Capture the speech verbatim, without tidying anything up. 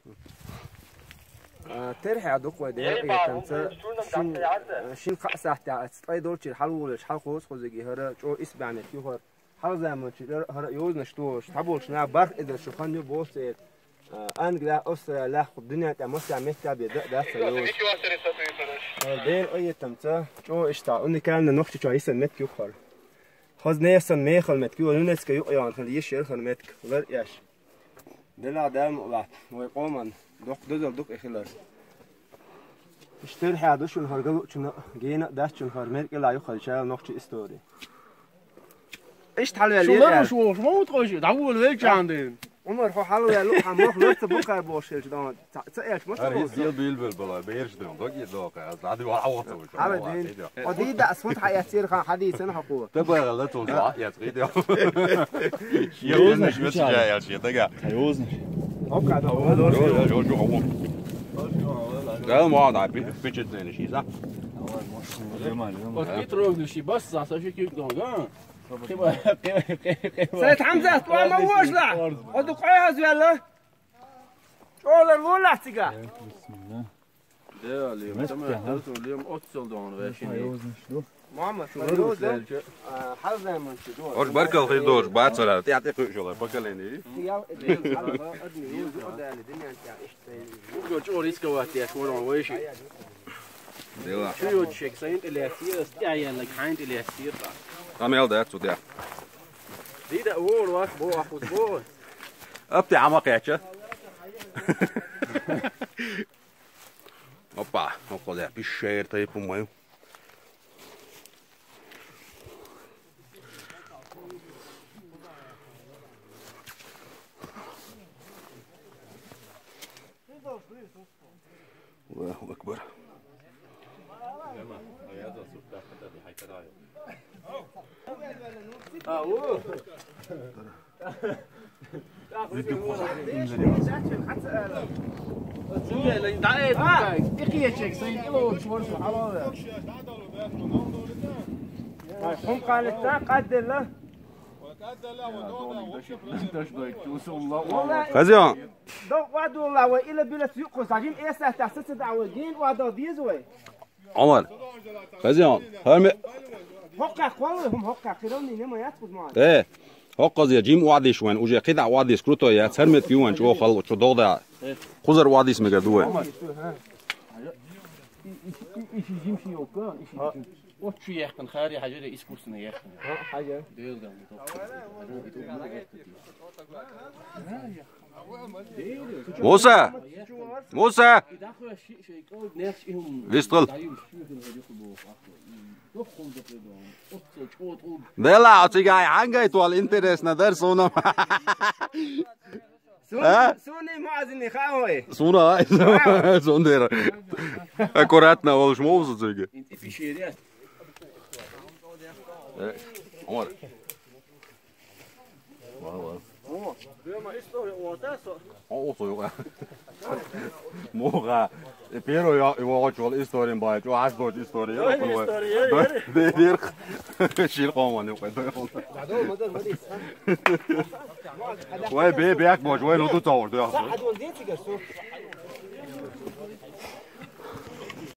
ترحي عدوك ودي تنسى شين شين قاسة تاع تطلع دولتي الحلول حل خوص خوزي هرا جو اسبعني كيو هر حل زمان شيء هرا يوز نشتوش تبولش نا برق إذا شوفاني بوسير أنجلا أسرة لا الدنيا تمسي عمتها بيدق ده سيوز بين أي تمسى جو إشتا أني كان نقطة جو يسن مت كيو خر خز نيسن ميخل مت كيو نونس كيو يان خليش يرخل مت غير ياش دلع دام ولا ويقومن دوق دزل دوق إخلار اشتري حدا شو الهرجلو شنو جينا داش شو الهرمير إلا يخرج شيء نقطة استوري إيش تحلو شو لا مش واش ما متخش دعوه الويل عندين عمر هو حلو يا لو حماخ لوت بقى بوشيل جدان تسألش مش هذا يزيل بيلبل بلا بيرش دم دوقي دوقي هذا وعوضه حبيبي ودي ده أصوات حياتير خان حديث أنا حقوق تبغى غلطه صح يا تريد يوزن مش جاي يا شيء تقع يوزن أوكي شو شو شو هو ده ما عاد بيجت زين شيء صح وقت روق شيء بس عشان شيء كيف دوقان سيد حمزة طوال ما وش لا ودق عياز ولا شغل الولا تيجا ده اليوم تمام اليوم أتصل دون واشين محمد شو حل زي ما نشدون أوش بركة الخير دوش بعد سلا تعطي شغله بركة ليني شو ريسك وقتي أشوار واشي شو يوجشك سين اللي يصير استعين لك حين اللي يصير عمل ده تودع دي ده أول واحد بو أخذ بو أبتي عمق ياتش أوبا أوبا ده بيشير طيب ومايو الله أكبر أوه هم قالت قدر له خزيان دو وعد والله وإلا بلا سيقص عجيم إيه سه تحسس دعوتين وعد ديزوي عمر خزيان هرم حقق والله هم حقق خيروني نما ياخذ معه ايه حقق زي جيم وعديش وين وجه قطع وعديش كروتو يا هرمت فيوان شو خل شو دودا خزر وعديش مقدوه وش يحكن خاري حاجة ده إسكوسنا يحكن حاجة ديل ده موسى موسى ليستغل دلا أتيجي عنجي توال إنترس ندر سونا سوني معزني خاوي سونا سوندر أكوراتنا والش موسى تيجي عمر والله أوه صيغة موغا بيرو يا يواجه الإستورين بايج وعشرة إستورين ده دير شيل قوماني وكذا وين بي بيك باج وين هو تطور ده